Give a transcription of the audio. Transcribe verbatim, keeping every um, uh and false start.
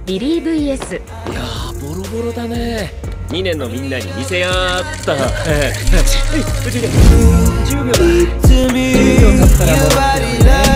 リリー ブイエス。 いやーボロボロだね。にねんのみんなに見せやーった。じゅうびょうだ。じゅうびょう経ったら戻ってるね。